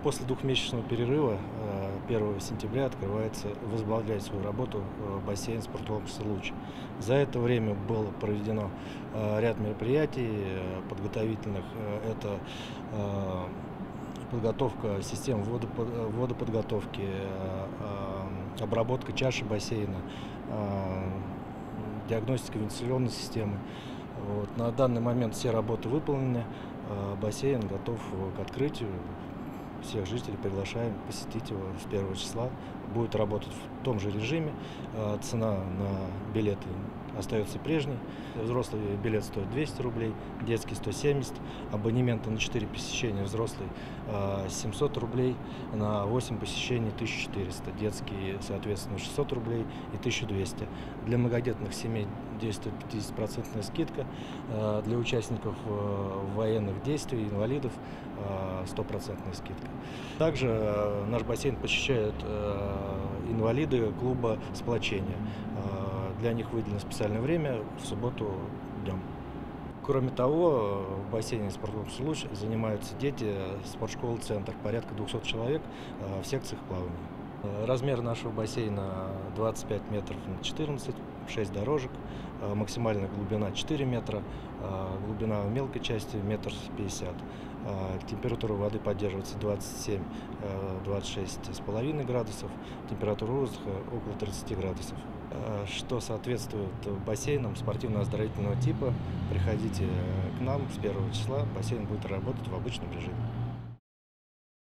После двухмесячного перерыва 1 сентября возобновляет свою работу бассейн спорткомплекса «Луч». За это время было проведено ряд мероприятий подготовительных. Это подготовка систем водоподготовки, обработка чаши бассейна, диагностика вентиляционной системы. На данный момент все работы выполнены, бассейн готов к открытию. Всех жителей приглашаем посетить его с 1 числа. Будет работать в том же режиме. Цена на билеты остается прежней. Взрослый билет стоит 200 рублей, детский 170. Абонементы на 4 посещения взрослый 700 рублей, на 8 посещений 1400. Детский, соответственно, 600 рублей и 1200. Для многодетных семей действует 50% скидка. Для участников военных действий, инвалидов 100% скидка. Также наш бассейн посещают инвалиды клуба «Сплочение». Для них выделено специальное время в субботу днем. Кроме того, в бассейне спорткомплекса «Луч» занимаются дети спортшколы «Центр», порядка 200 человек в секциях плавания. Размер нашего бассейна 25 метров на 14, 6 дорожек, максимальная глубина 4 метра, глубина в мелкой части 1,50 м. Температура воды поддерживается 27-26,5 градусов, температура воздуха около 30 градусов. Что соответствует бассейнам спортивно-оздоровительного типа, приходите к нам с 1 числа, бассейн будет работать в обычном режиме.